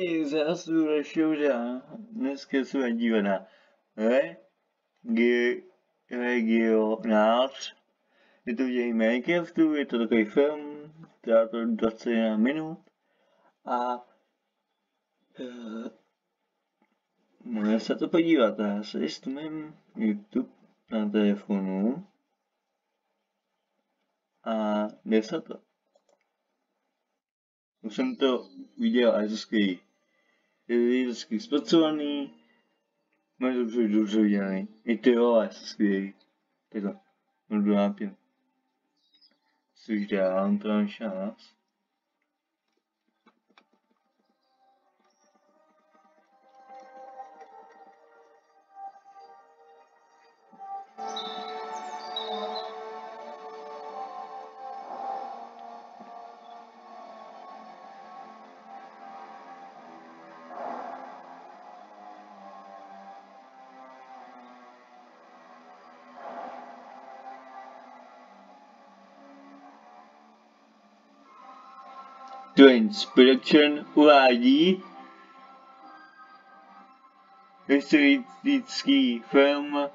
Hej, zase našeho dneska se budeme dívat na Regionář. Je to děj Minecraftu, je to takový film, trvá to 21 minut a můžeme se to podívat. Já se stmím YouTube na telefonu a jde se to. Už jsem to viděl a je to skvělý. Je to skvělý zpracovaný, máš dobře udělaný. I ty vole, jsou skvělý. Takhle, budu nápět. Což dám to na čas. Twins Production uvádí historický film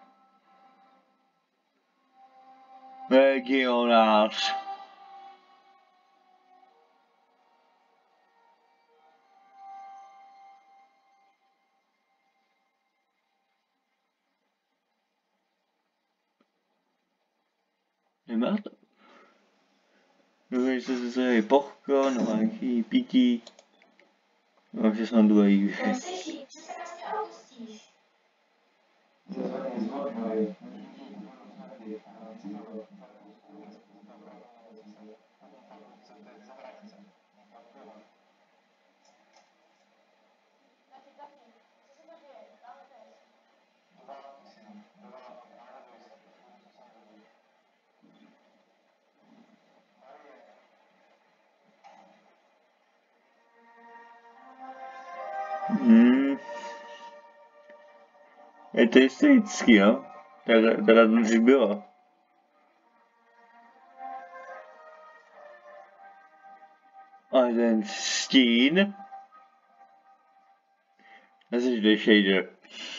Regionář. Nemá to? Doufám, že se zase popcorn, nebo nějaký pití. No, že jsem důležitý. Je to historický, no? Takhle to už bylo. A ten stín. Zase jde shader.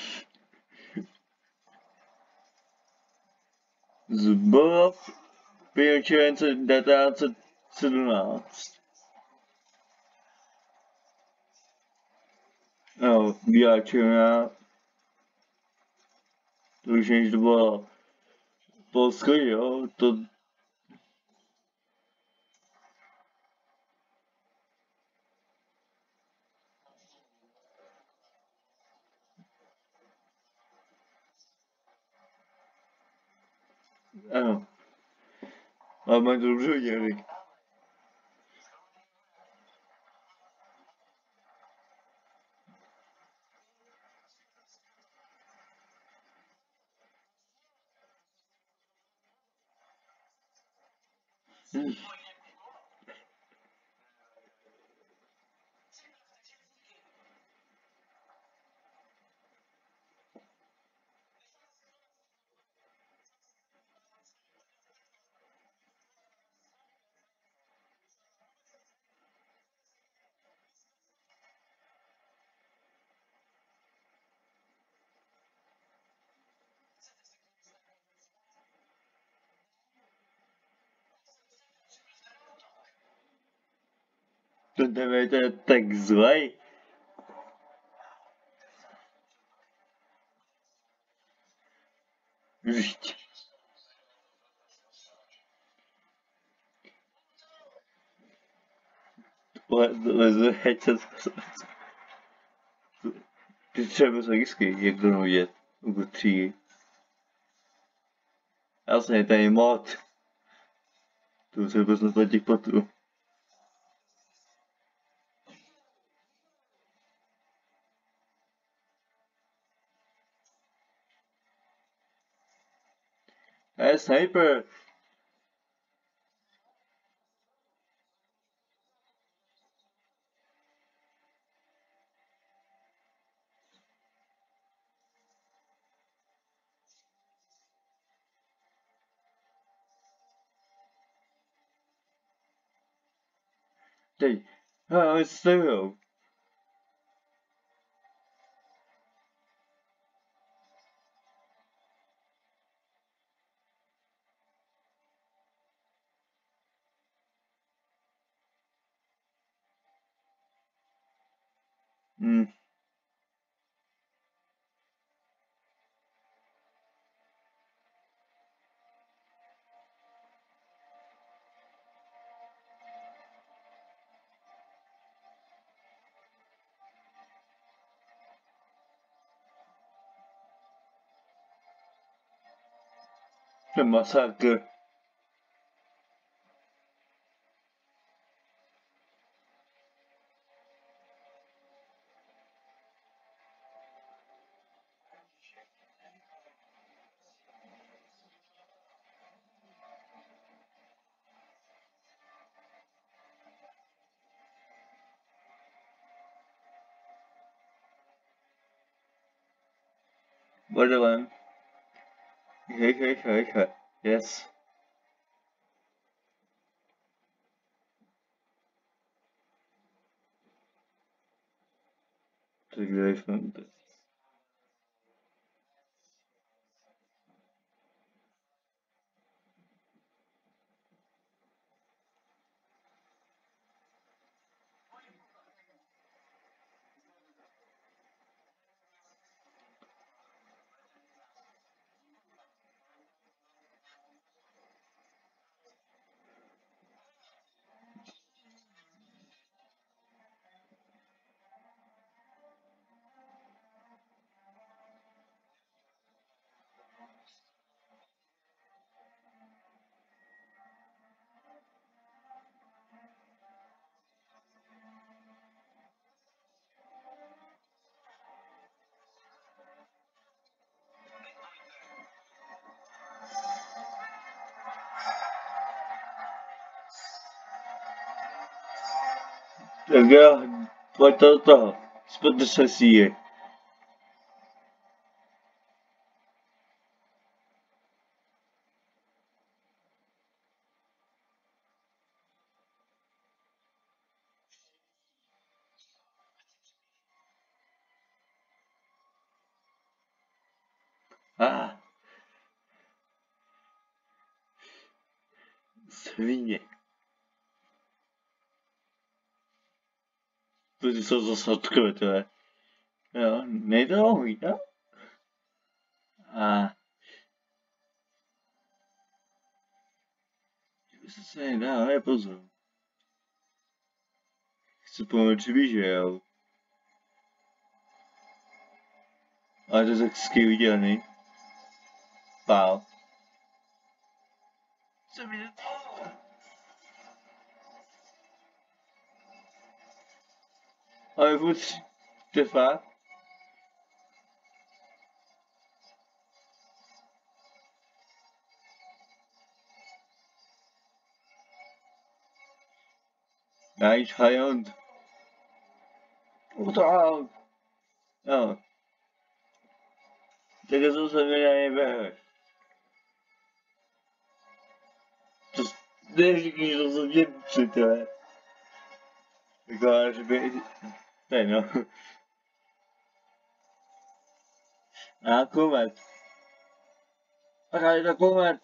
Zbov. 1. července 1917. No, bílá červená. To už než to bylo Polsko, jo? To... Ano. Ale mají to dobře udělali. To je tak zlej. Vždyť. Lezu headset. Ty třeba z logicky, jak to vidět. U 3. Jasně, tady je mod. Tu se poznat od těch potů. Hey, sniper! Teď, ale stavil. The massacre. Whatever. Yes. Segregation. The girl, what the? Spot the sassy. Ah, svině. To jsou zase odkryté. Jo, nejde o no? A se nedá, ale pozor. Chci pomoci vyžel. Ale to je tak skvělý udělaný. Wow. Co mi to? Ale furt Stefan. Nice high on. Wow. No. Tego co sobie nie wiem. To jeśli to są Niemcy, to tylko żeby... Ten no. A kumat. Ale to kumat.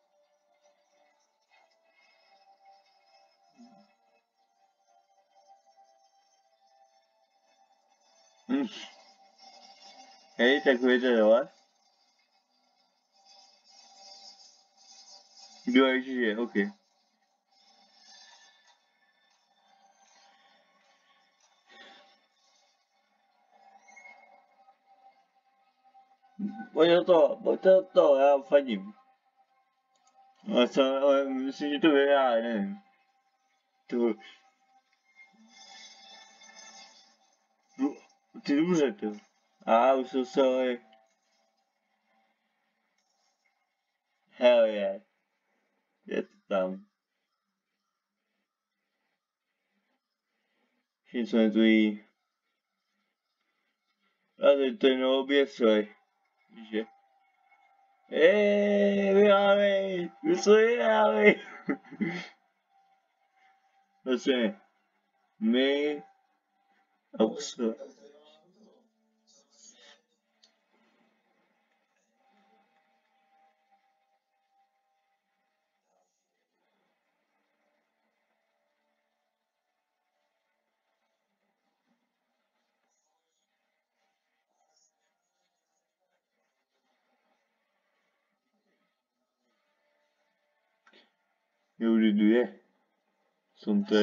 Hej, tak wiedziała. Była żyje, okej. Bo to, já fandím. Ale myslím, že to vyhrá, nevím. To... Ty dobře, to. A už to se, ale... Hell yeah. Je to tam. Všichni jsme tu jí. A teď to jenom oběsoj. Že? Vyhráli! My jsme vyhráli! Vlastně, my... A co? eviduje. Są to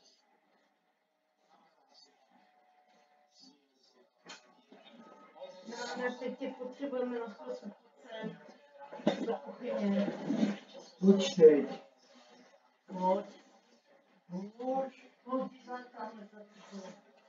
Ale teď potřebujeme na spoustu do kuchyně. Buď teď. Pojď. Pojď, zakáme za to.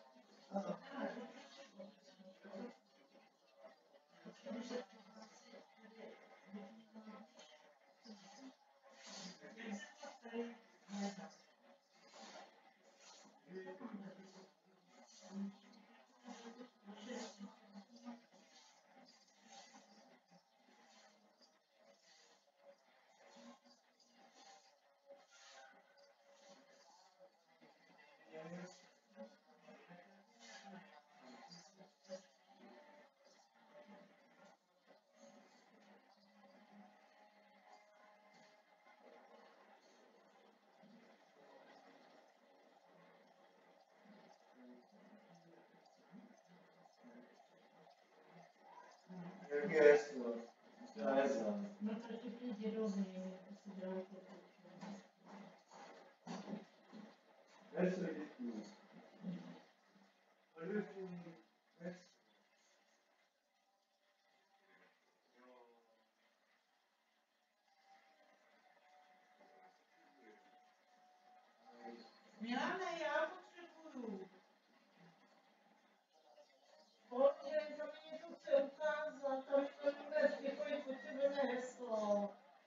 No to ti přijde rovný, to si dělá to. Milane, já potřebuju. Pojď, to mi něco chce ukázat, tam to vůbec několik potřebujeme heslo.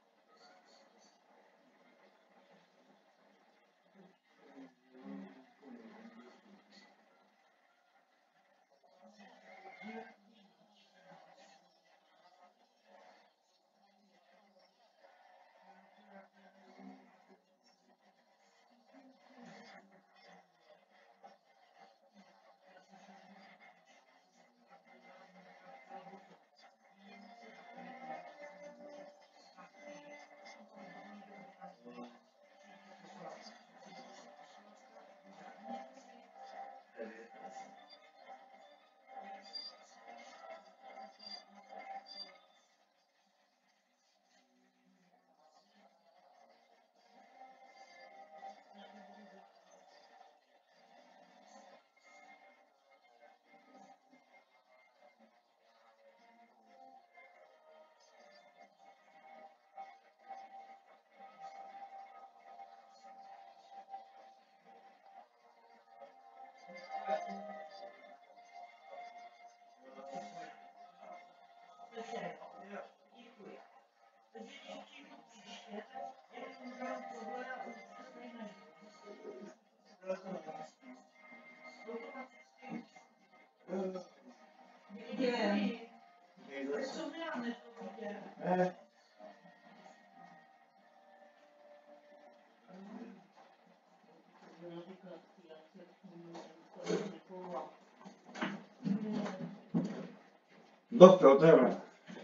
Doktor, dobra.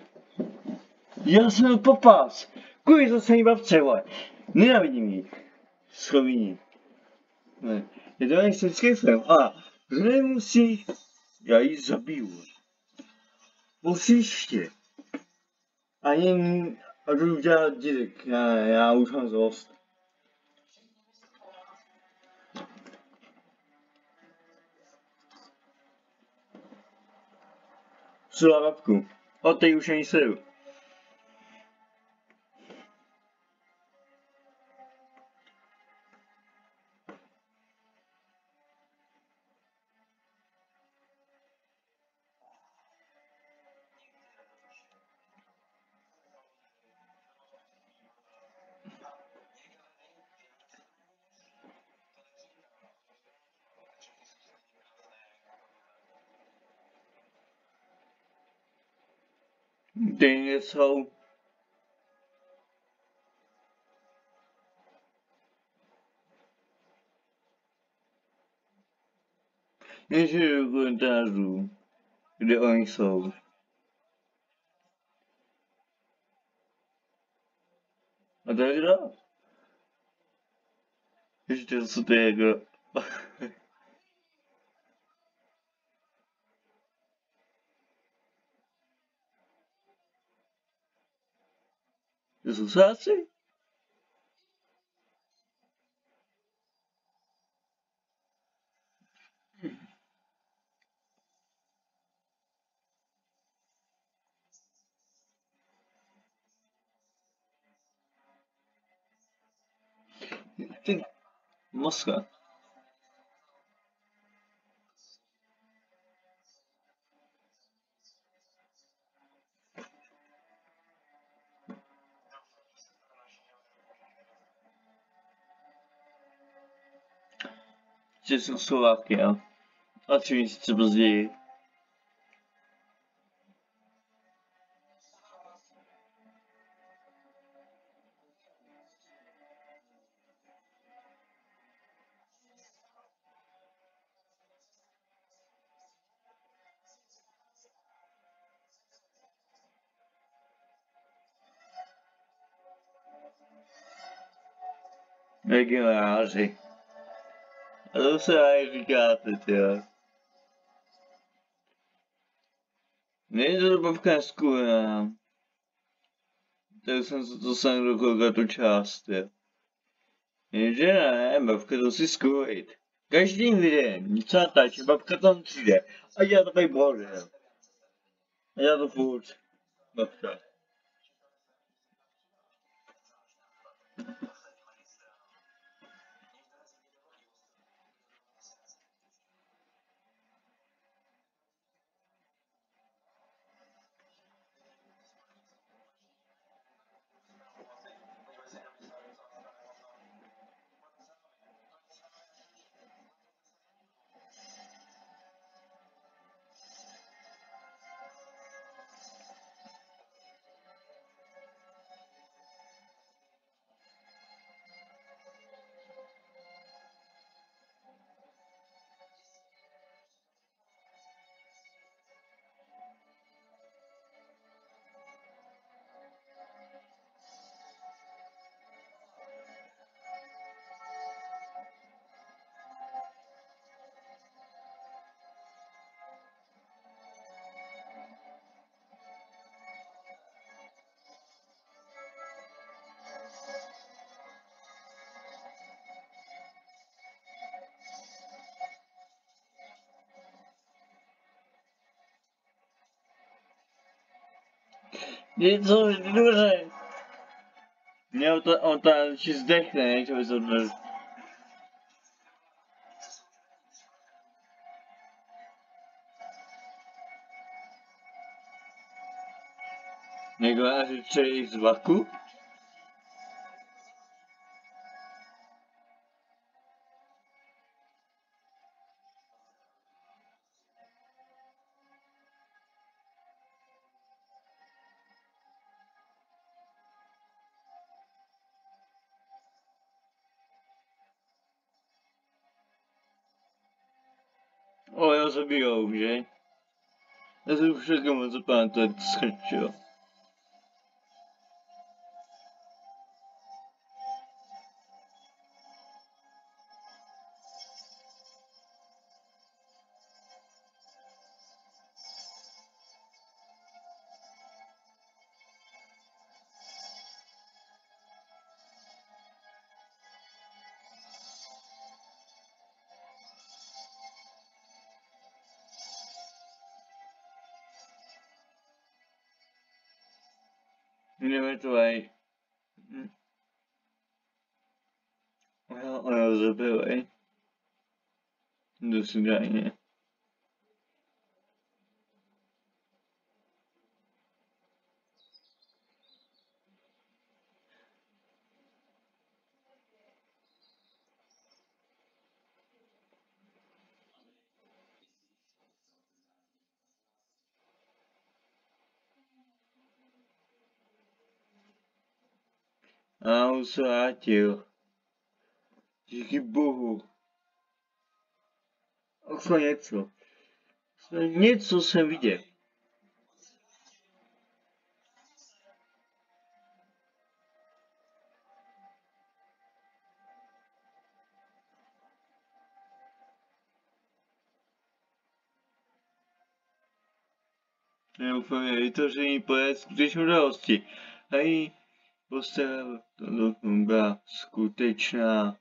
Já jsem popás. Kvůli to se jí babce, vole. Nenávidím jí. Slovíní. Ne. Je to nejsem skryfem. A nemusí. Já jí zabiju. Příště. A to udělat dědek. Já už mám zlost. Sula babku. O tej už ani sedu. Dang it, so. Jenže do komentářů, kde oni jsou. A to je kdo? Ještě co to je kdo? To jsou sáci? Ty Moskva. Českoslovakia. A 3 měsíce později. Legionáři. A to se aj říkáte, tyjo. Není to dobavka skvělá. Tak jsem se to sem dokolikat tu část, jo. Jenže ne, babka to si zkoušet. Každým videem něco natáčí, babka tam přijde a dělá takový bordel. A dělá to furt. Babka. Něco dobře. Měl to, on tam či zdechne, jak to vyzvedne. Někdo asi přeji z vlaku? O, já zabijou, že? Já jsem už všechno moc zapamatoval, to skrčil. Jdeme to aj. Ona zabili. Do sudajně. A on se vrátil. Díky bohu. Aspoň něco. Něco jsem viděl. Neúplně vytvoření pojet skutečnou události. A její postava to byla skutečná.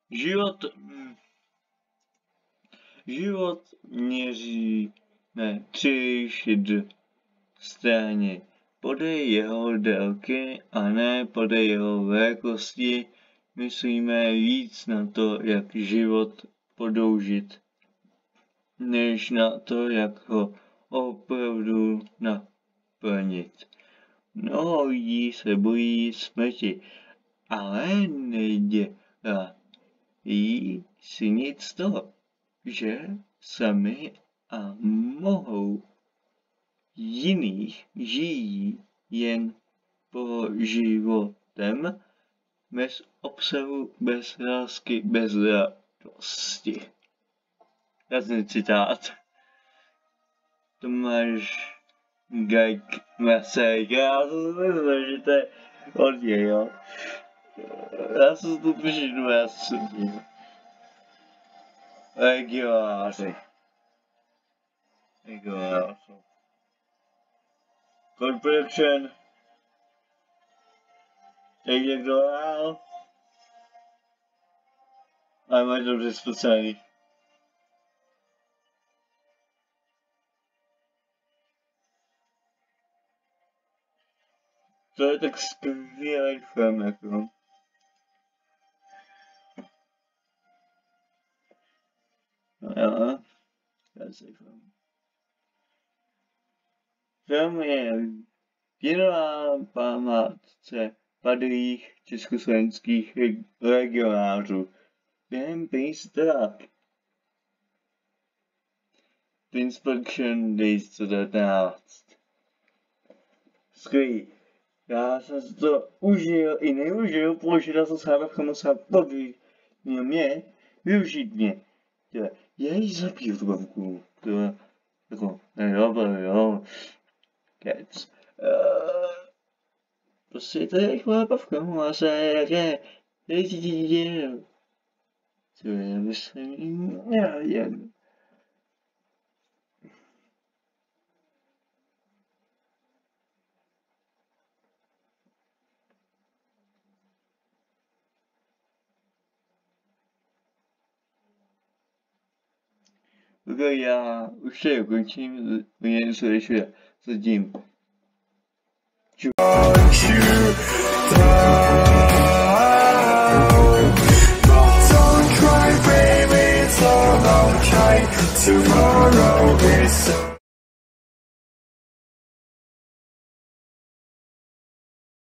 Život měříme tři straně. Podle jeho délky a ne podle jeho velikosti myslíme víc na to, jak život prodloužit, než na to, jak ho opravdu naplnit. Mnoho lidí se bojí smrti, ale nedělá si nic z toho, že sami a mohou jiných žijí jen po životem, bez obsahu, bez lásky, bez radosti. Jasný citát. Tomáš Gajk Masaryk, já jsem myslel, že to je od něj, jo. Já jsem tu přečtu, já jsem tím. Legionáři. Code Production. Teď někdo dál. Ale máš dobře zpracovaný. To je tak skvělý film, jako. Jo, krásný film. Film je věnován památce padlých československých legionářů během Prince Production 2019. Skvělý. Já jsem si to užil i neužil, použil jsem se moc podví. Mě, využít mě. Já ji zapiju tu babku. Jako, jo. Kec. Prostě to je rychlá bavka, má se jaké. Co je, myslím, jen. Já už se ukončím, mě něco ještě zatím. Tomorrow